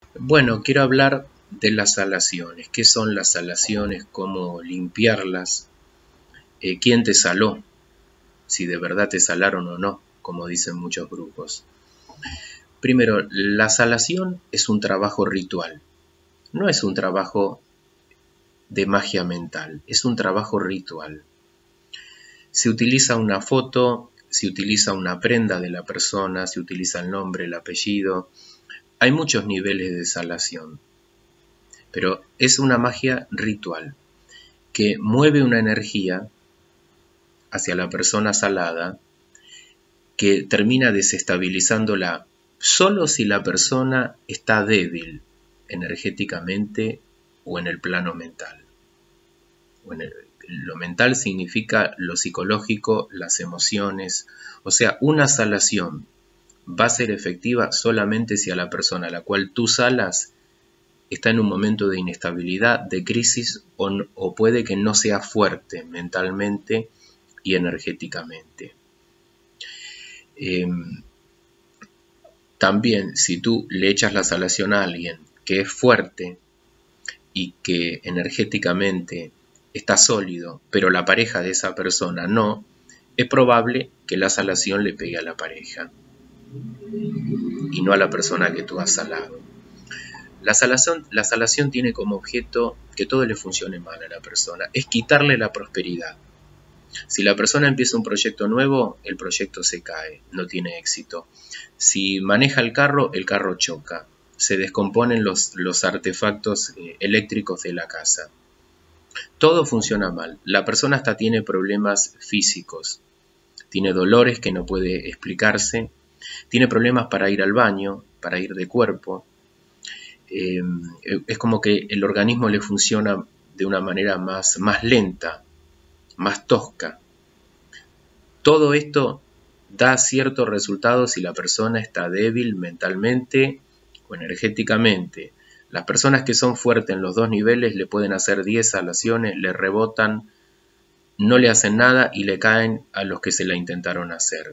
Bueno, quiero hablar de las salaciones. ¿Qué son las salaciones? ¿Cómo limpiarlas? ¿Quién te saló? Si de verdad te salaron o no, como dicen muchos brujos. Primero, la salación es un trabajo ritual. No es un trabajo de magia mental, es un trabajo ritual. Se utiliza una foto, se utiliza una prenda de la persona, se utiliza el nombre, el apellido. Hay muchos niveles de salación, pero es una magia ritual que mueve una energía hacia la persona salada que termina desestabilizándola solo si la persona está débil energéticamente o en el plano mental. Lo mental significa lo psicológico, las emociones. O sea, una salación va a ser efectiva solamente si a la persona a la cual tú salas está en un momento de inestabilidad, de crisis o puede que no sea fuerte mentalmente y energéticamente. También si tú le echas la salación a alguien que es fuerte y que energéticamente está sólido, pero la pareja de esa persona no, es probable que la salación le pegue a la pareja y no a la persona que tú has salado. La salación tiene como objeto que todo le funcione mal a la persona, es quitarle la prosperidad. Si la persona empieza un proyecto nuevo, el proyecto se cae, no tiene éxito. Si maneja el carro choca, se descomponen los artefactos eléctricos de la casa. Todo funciona mal, la persona hasta tiene problemas físicos, tiene dolores que no puede explicarse, tiene problemas para ir al baño, para ir de cuerpo. Es como que el organismo le funciona de una manera más lenta, más tosca. Todo esto da ciertos resultados si la persona está débil mentalmente o energéticamente. Las personas que son fuertes en los dos niveles le pueden hacer 10 salaciones, le rebotan, no le hacen nada y le caen a los que se la intentaron hacer.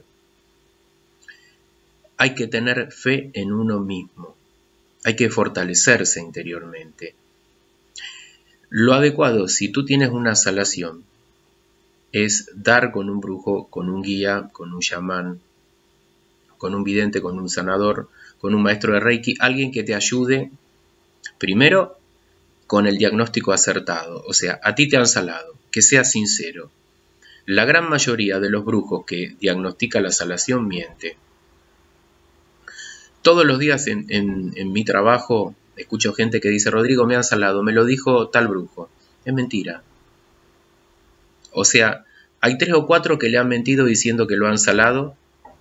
Hay que tener fe en uno mismo. Hay que fortalecerse interiormente. Lo adecuado, si tú tienes una salación, es dar con un brujo, con un guía, con un chamán, con un vidente, con un sanador, con un maestro de Reiki, alguien que te ayude, primero, con el diagnóstico acertado. O sea, a ti te han salado, que sea sincero. La gran mayoría de los brujos que diagnostica la salación miente. Todos los días en mi trabajo escucho gente que dice, Rodrigo, me han salado, me lo dijo tal brujo. Es mentira. O sea, hay 3 o 4 que le han mentido diciendo que lo han salado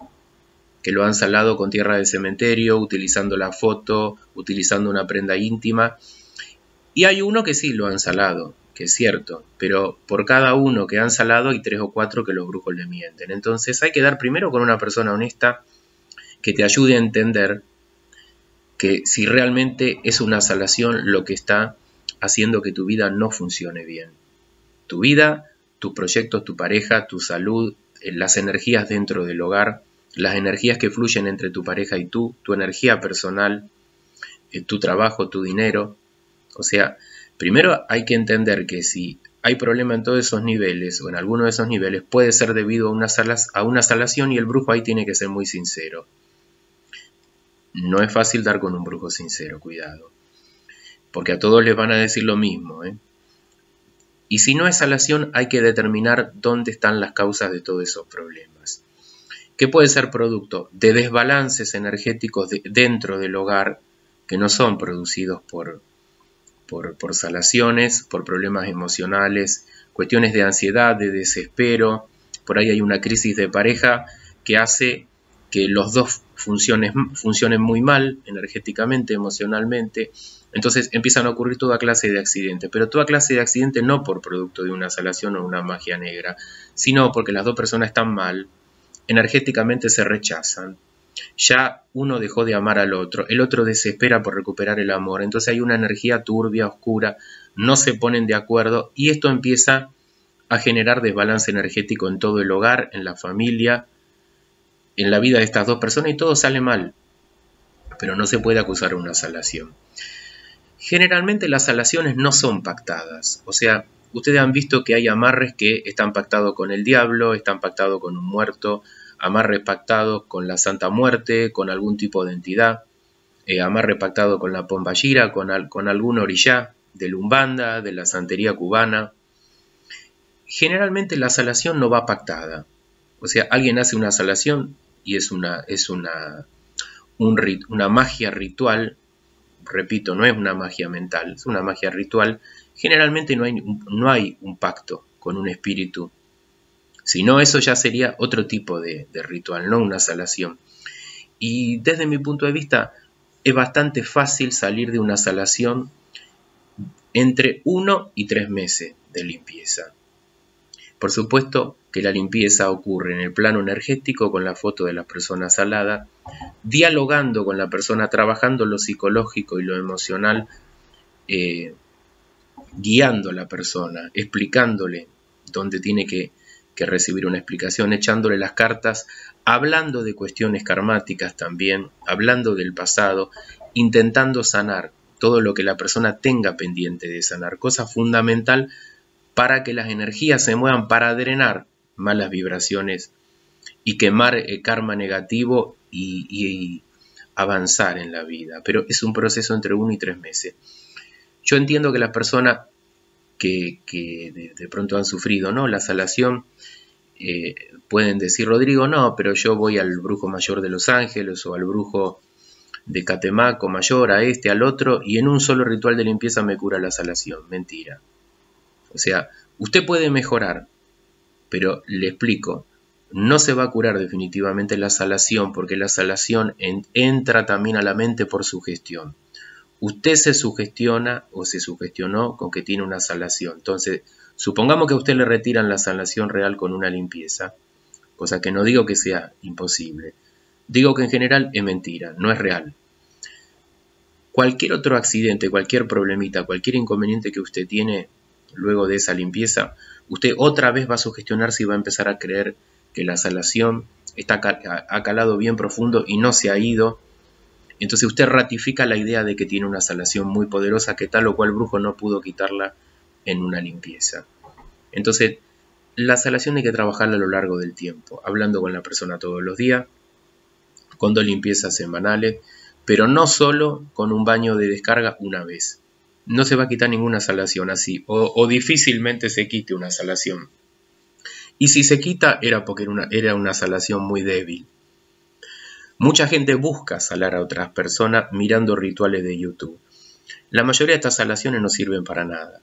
con tierra de cementerio, utilizando la foto, utilizando una prenda íntima. Y hay uno que sí lo han salado, que es cierto, pero por cada uno que han salado hay 3 o 4 que los brujos le mienten. Entonces hay que dar primero con una persona honesta que te ayude a entender que si realmente es una salación lo que está haciendo que tu vida no funcione bien. Tu vida, tus proyectos, tu pareja, tu salud, las energías dentro del hogar, las energías que fluyen entre tu pareja y tú, tu energía personal, tu trabajo, tu dinero. O sea, primero hay que entender que si hay problema en todos esos niveles o en alguno de esos niveles puede ser debido a una salación y el brujo ahí tiene que ser muy sincero. No es fácil dar con un brujo sincero, cuidado, porque a todos les van a decir lo mismo, ¿eh? Y si no es salación, hay que determinar dónde están las causas de todos esos problemas. ¿Qué puede ser producto de desbalances energéticos dentro del hogar que no son producidos por salaciones, por problemas emocionales, cuestiones de ansiedad, de desespero? Por ahí hay una crisis de pareja que hace que los dos funcionen muy mal energéticamente, emocionalmente. Entonces empiezan a ocurrir toda clase de accidentes, pero toda clase de accidentes no por producto de una salación o una magia negra, sino porque las dos personas están mal, energéticamente se rechazan, ya uno dejó de amar al otro, el otro desespera por recuperar el amor, entonces hay una energía turbia, oscura, no se ponen de acuerdo y esto empieza a generar desbalance energético en todo el hogar, en la familia, en la vida de estas dos personas y todo sale mal. pero no se puede acusar una salación. Generalmente las salaciones no son pactadas, o sea, ustedes han visto que hay amarres que están pactados con el diablo, están pactados con un muerto, amarres pactados con la Santa Muerte, con algún tipo de entidad, amarre pactado con la Pombayira, con algún orillá del Umbanda, de la santería cubana. Generalmente la salación no va pactada, o sea, alguien hace una salación y es una magia ritual. Repito, no es una magia mental, es una magia ritual. Generalmente no hay un pacto con un espíritu, sino eso ya sería otro tipo de ritual, no una salación. Y desde mi punto de vista es bastante fácil salir de una salación entre 1 y 3 meses de limpieza. Por supuesto que la limpieza ocurre en el plano energético con la foto de la persona salada, dialogando con la persona, trabajando lo psicológico y lo emocional, guiando a la persona, explicándole dónde tiene que recibir una explicación, echándole las cartas, hablando de cuestiones karmáticas también, hablando del pasado, intentando sanar todo lo que la persona tenga pendiente de sanar, cosa fundamental para que las energías se muevan, para drenar malas vibraciones y quemar karma negativo y avanzar en la vida. Pero es un proceso entre 1 y 3 meses. Yo entiendo que las personas que de pronto han sufrido, ¿no?, la salación, pueden decir, Rodrigo, no, pero yo voy al brujo mayor de Los Ángeles o al brujo de Catemaco mayor, a este, al otro, y en un solo ritual de limpieza me cura la salación. Mentira. O sea, usted puede mejorar, pero le explico, no se va a curar definitivamente la salación, porque la salación entra también a la mente por sugestión. Usted se sugestiona o se sugestionó con que tiene una salación. Entonces, supongamos que a usted le retiran la salación real con una limpieza, cosa que no digo que sea imposible. Digo que en general es mentira, no es real. Cualquier otro accidente, cualquier problemita, cualquier inconveniente que usted tiene luego de esa limpieza, usted otra vez va a sugestionarse y va a empezar a creer que la salación ha calado bien profundo y no se ha ido. Entonces usted ratifica la idea de que tiene una salación muy poderosa, que tal o cual brujo no pudo quitarla en una limpieza. Entonces, la salación hay que trabajarla a lo largo del tiempo, hablando con la persona todos los días, con 2 limpiezas semanales, pero no solo con un baño de descarga una vez. No se va a quitar ninguna salación así, o difícilmente se quite una salación. Y si se quita era porque era una salación muy débil. Mucha gente busca salar a otras personas mirando rituales de YouTube. La mayoría de estas salaciones no sirven para nada.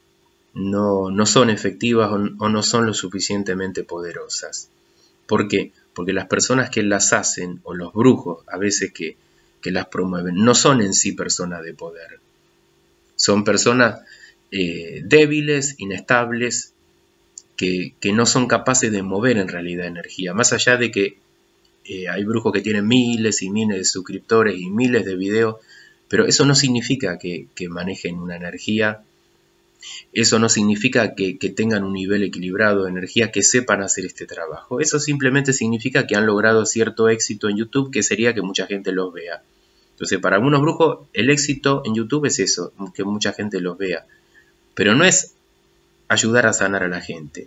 No son efectivas o no son lo suficientemente poderosas. ¿Por qué? Porque las personas que las hacen, o los brujos a veces que las promueven, no son en sí personas de poder. Son personas débiles, inestables, que no son capaces de mover en realidad energía. Más allá de que hay brujos que tienen miles y miles de suscriptores y miles de videos, pero eso no significa que manejen una energía, eso no significa que tengan un nivel equilibrado de energía, que sepan hacer este trabajo. Eso simplemente significa que han logrado cierto éxito en YouTube, que sería que mucha gente los vea. Entonces, para algunos brujos, el éxito en YouTube es eso, que mucha gente los vea. Pero no es ayudar a sanar a la gente.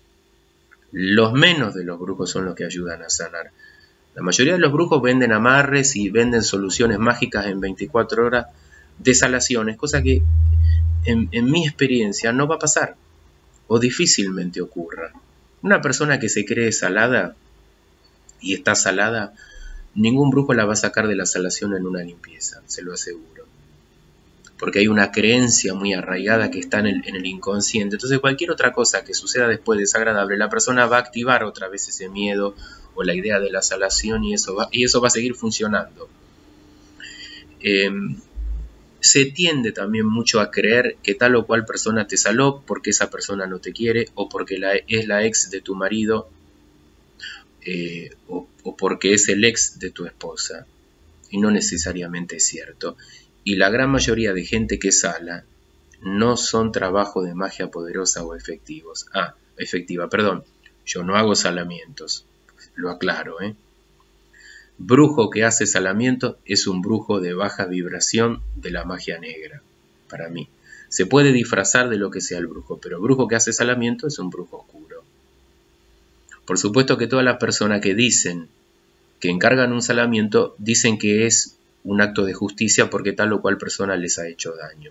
Los menos de los brujos son los que ayudan a sanar. La mayoría de los brujos venden amarres y venden soluciones mágicas en 24 horas de salaciones, cosa que en mi experiencia no va a pasar o difícilmente ocurra. Una persona que se cree salada y está salada, ningún brujo la va a sacar de la salación en una limpieza, se lo aseguro. Porque hay una creencia muy arraigada que está en el inconsciente. Entonces cualquier otra cosa que suceda después desagradable, la persona va a activar otra vez ese miedo o la idea de la salación y eso va a seguir funcionando. Se tiende también mucho a creer que tal o cual persona te saló porque esa persona no te quiere, o porque es la ex de tu marido, o porque es el ex de tu esposa. Y no necesariamente es cierto. Y la gran mayoría de gente que sala no son trabajos de magia poderosa o efectivos. Efectiva, perdón. Yo no hago salamientos, lo aclaro, brujo que hace salamiento es un brujo de baja vibración de la magia negra, para mí. Se puede disfrazar de lo que sea el brujo, pero brujo que hace salamiento es un brujo oscuro. Por supuesto que todas las personas que dicen que encargan un salamiento dicen que es un acto de justicia porque tal o cual persona les ha hecho daño.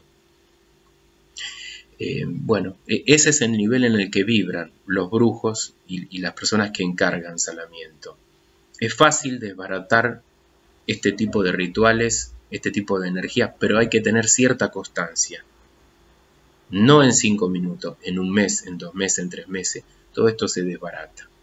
Bueno, ese es el nivel en el que vibran los brujos y las personas que encargan salamiento. Es fácil desbaratar este tipo de rituales, este tipo de energía, pero hay que tener cierta constancia. No en 5 minutos, en un mes, en 2 meses, en 3 meses. Todo esto se desbarata.